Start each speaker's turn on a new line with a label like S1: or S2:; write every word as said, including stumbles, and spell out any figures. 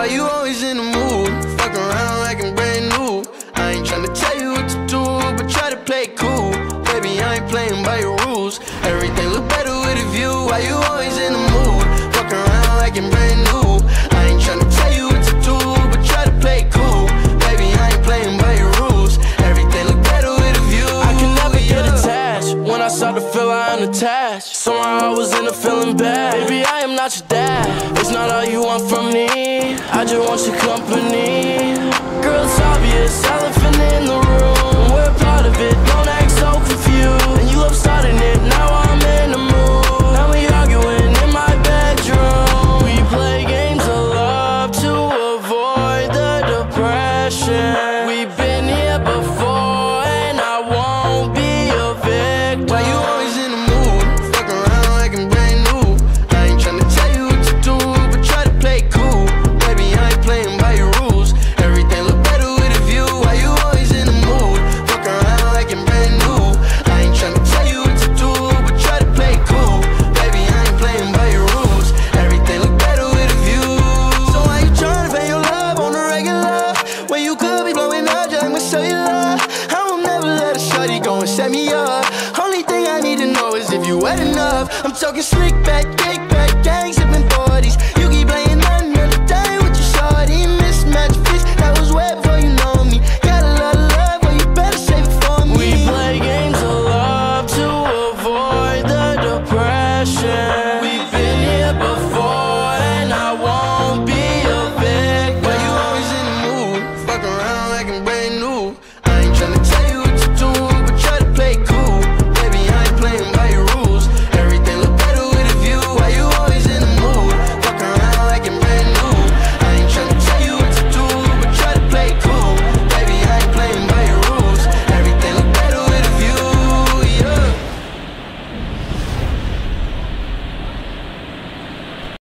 S1: Why you always in the mood? Fuck around like I'm brand new. I ain't tryna tell you what to do, but try to play it cool. Baby, I ain't playing by your rules. Everything look better with a view. Why you always in the mood? Fuck around like I'm brand new. I ain't tryna tell you what to do, but try to play it cool. Baby, I ain't playing by your rules. Everything look better with a view.
S2: I can never yeah. get attached. When I start to feel I unattached, somehow I was in a feeling bad. Baby, I am not your dad. It's not all you want from me. I just want your company. Girl, it's obvious, elephant in the room. We're part of it, don't act so confused. And you love starting it, now I'm in the mood. Now we arguing in my bedroom. We play games of love to avoid the depression. We've been here before and I won't be a victim.
S1: Why you always in the mood? Fuck around like I'm brand new. I ain't tryna tell you what to do, but try to play it cool. Baby, I ain't playing by your rules. Everything look better with a view. Why you always in the mood? Fuck around like I'm brand new. I ain't tryna tell you what to do, but try to play it cool. Baby, I ain't playing by your rules. Everything look better with a view. So why you tryna pay your love on the regular when you could be blowing up just with cellular? I will never let a shawty go and set me up. Only thing I need to know is if you wet enough. I'm talking slick back.